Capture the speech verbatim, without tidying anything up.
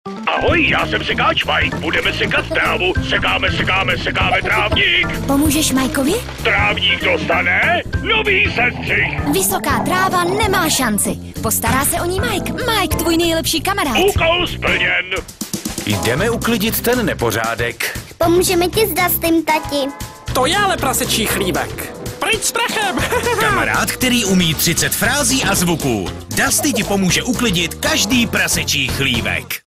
Ahoj, já jsem sekáč Mike. Budeme sekat trávu. Sekáme, sekáme, sekáme trávník. Pomůžeš Mikeovi? Trávník dostane nový sestřih. Vysoká tráva nemá šanci. Postará se o ní Mike. Mike, tvůj nejlepší kamarád. Úkol splněn. Jdeme uklidit ten nepořádek. Pomůžeme ti s Dustym, tati. To je ale prasečí chlívek. Pryč s prachem! Kamarád, který umí třicet frází a zvuků. Dusty ti pomůže uklidit každý prasečí chlívek.